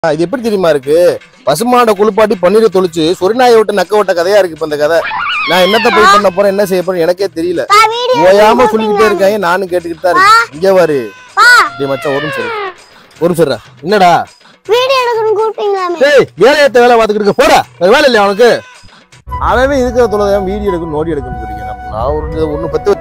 இது எப்படி தெரியுமா இருக்கு? பசுமாட குளிப்பாட்டி பன்னீரை தொளிச்சு சொரிநாயை விட்டு நக்க விட்ட கதையா இருக்கு இப்ப இந்த கதை. நான் என்னத்த போய் பண்ண போறேன், என்ன செய்ய போறேன் எனக்கே தெரியல. ஓயாம சொல்லிக்கிட்டே இருக்காங்க, நானும் கேட்டுக்கிட்டு தான் இருக்கேன். இங்க பாரு மச்சான், ஒரு நிமிஷம் என்னடா வேலையத்த வேலை பார்த்துக்கிட்டு இருக்க போடா, வேலை இல்லையா அவனுக்கு? அவன் இருக்கிற தொழில் வீடியோ எடுக்கணும் நோடி எடுக்கணும். நான் ஒரு ஒண்ணு 10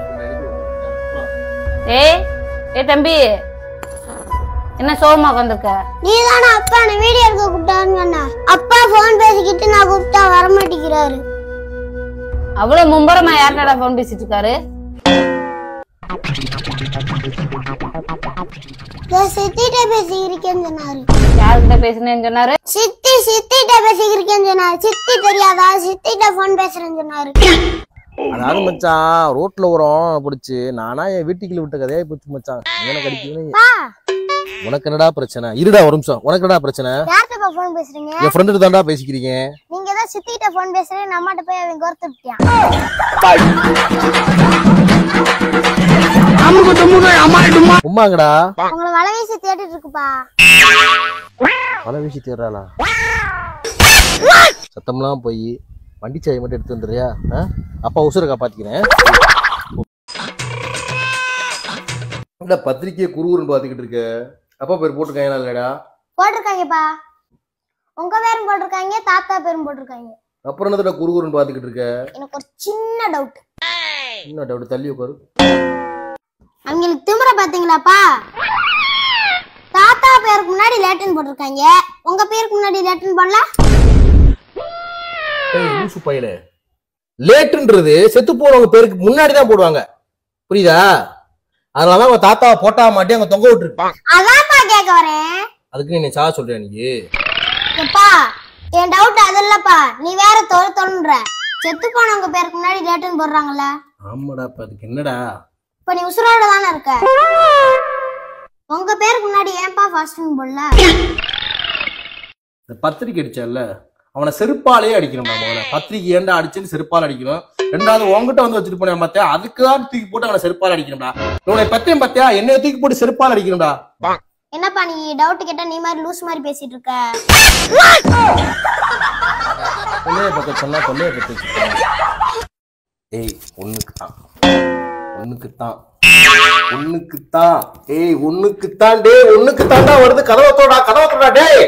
தம்பி என்ன சோகமா உட்காந்துருக்க? நீதானே அப்பா நான் வீடியோ எடுக்க கூப்பிட்டாருங்க. அப்பா போன் பேசிக்கிட்டு நான் கூப்பிட்டா வர மாட்டேங்கிறாரு. அவ்வளவு மும்பரமா யார்கிட்ட போன் பேசிட்டு இருக்காரு? சித்திட்ட பேசிக்கிறேன்னு சொன்னாரு. யார்கிட்ட பேசுனேன்னு சொன்னாரு? சித்திட்ட பேசிக்கிறேன்னு சொன்னாரு. சித்தி தெரியாதா? சித்திட்ட போன் பேசுறேன்னு சொன்னாரு. அதாவது மச்சான் ரோட்ல வரோம் பிடிச்சு நானா என் வீட்டுக்குள்ள விட்ட கதையா போச்சு மச்சான். எனக்கு அடிக்கணும். உனக்கு என்னடா பிரச்சனை? இருடா ஒரு நிமிஷம். உனக்கு என்னடா பிரச்சனை? யார்கிட்ட போன் பேசுறீங்க? என் ஃப்ரெண்ட் தான்டா பேசிக்கிறீங்க. நீங்க தான் சித்திட்ட போன் பேசுறீங்க, நம்மட்ட போய் அவன் கோர்த்துட்டியா? உம்மாங்கடா உங்களை வலை வீசி தேடிட்டு இருக்குப்பா. வலை வீசி தேடுறாளா? சத்தம்லாம் போய் வண்டி சாய் மட்டும் எடுத்து வந்துடுறியா? அப்பா உசுரை காப்பாத்திக்கிறேன். பத்திரிக்கையை குருன்னு பாத்துக்கிட்டு இருக்க. அப்பா பேர் போட்டிருக்காங்க இல்லடா? போட்டிருக்காங்கப்பா. உங்க பேரும் போட்டிருக்காங்க, தாத்தா பேரும் போட்டிருக்காங்க. அப்புறம் என்னடா குருன்னு பாத்துக்கிட்டு இருக்க? எனக்கு ஒரு சின்ன டவுட். என்ன டவுட்? தள்ளி உட்காரு. அவங்களுக்கு திமிர பாத்தீங்களாப்பா? தாத்தா பேருக்கு முன்னாடி லேட்டின் போட்டிருக்காங்க, உங்க பேருக்கு முன்னாடி லேட்டின் போடல. லூசு பையல, லேட்டுன்றது செத்து போனவங்க பேருக்கு முன்னாடி தான் போடுவாங்க, புரியுதா? அதனால அவங்க தாத்தாவை போட்டா மாட்டி அங்க தொங்க விட்டுருப்பான். அதான்ப்பா கேட்க வரேன். அதுக்கு நீ சாக சொல்ற? நீ எப்பா என் டவுட் அது இல்லப்பா, நீ வேற தோல்ற. செத்து போனவங்க பேருக்கு முன்னாடி லேட்டின் போடுறாங்கல்ல? ஆமாடா. இப்ப அதுக்கு என்னடா? இப்ப நீ உசுரோட தானே இருக்க, உங்க பேருக்கு முன்னாடி ஏன்பா ஃபாஸ்டிங் போடல? பத்திரிக்கை அடிச்சல்ல, அவனை செருப்பாலே அடிக்கணும். அவனை பத்திரிக்கை ஏண்டா அடிச்சுன்னு செருப்பால் அடிக்கணும். ரெண்டாவது உங்ககிட்ட வந்து வச்சுட்டு போனேன் பார்த்தியா, அதுக்குதான் தூக்கி போட்டு அவனை செருப்பால் அடிக்கணும்டா. உன்னை பத்தியம் பார்த்தியா, என்னைய தூக்கி போட்டு செருப்பால் அடிக்கணும்டா. என்னப்பா நீ டவுட் கேட்டா நீ மாதிரி லூஸ் மாதிரி பேசிட்டு இருக்க? கொள்ளைய பக்கம் சொன்னா கொள்ளைய பத்தி ஒண்ணுக்குத்தான்டா வருது. கதவத்தோடா டேய்.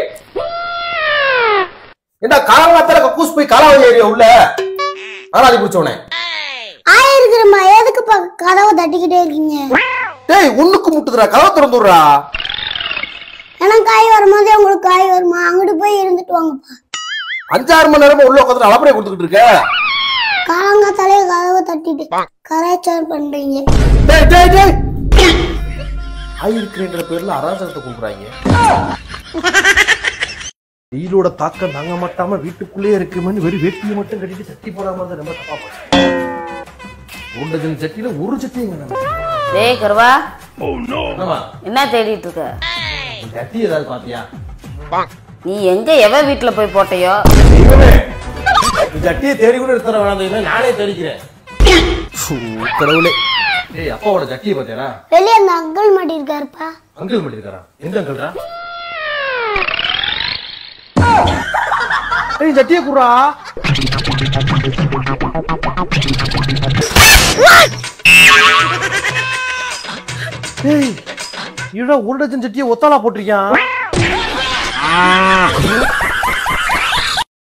என்ன காலங்காத்தால கக்கூஸ் போய் காலாவதி ஏரியா உள்ள ஆளாதி குடிச்சவனே ஆயிருக்கிறமா, எதுக்குப்பா கதவை தட்டிக்கிட்டே இருக்கீங்க? டேய் ஒண்ணுக்கு முட்டுதுடா, கதவை திறந்து விடுறா. எனக்கு காய் வரும்போதே உங்களுக்கு காய் வருமா? அங்கிட்டு போய் இருந்துட்டு வாங்கப்பா. 5-6 மணி நேரமா உள்ள உட்காந்து அளப்பறையை கொடுத்துக்கிட்டு இருக்க. காலங்காத்தாலே கதவை தட்டிட்டு கராச்சாரம் பண்றீங்க. ஆயிருக்கிறேன்ற பேர்ல அராஜகத்தை கூப்பிடுறாங்க. வெயிலோட தாக்கம் தாங்க மாட்டாம வீட்டுக்குள்ளே இருக்குமென்னு வெறும் வேட்டியை மட்டும் கட்டிட்டு சட்டி போடாம ரொம்ப தப்பா போச்சு. 1 டஜன் சட்டியில ஒரு சட்டி டேய் கருவா, என்ன தேடிட்டு இருக்க? சட்டி ஏதாவது பாத்தியா? நீ எங்க எவ வீட்டுல போய் போட்டையோ? சட்டியை தேடி கூட எடுத்துற வேணாம், நானே தேடிக்கிறேன். கடவுளே. ஏய் அப்பாவோட சட்டியை பாத்தியாடா? வெளியே அந்த அங்கிள் மாட்டி இருக்காருப்பா. அங்கிள் மாட்டி இருக்காரா? எந்த அங்கிள்டா? ஏய் சட்டியை குடுறா. ஏய் இவட 1 டஜன் சட்டியை ஒத்தாலா போட்டிருக்கான்.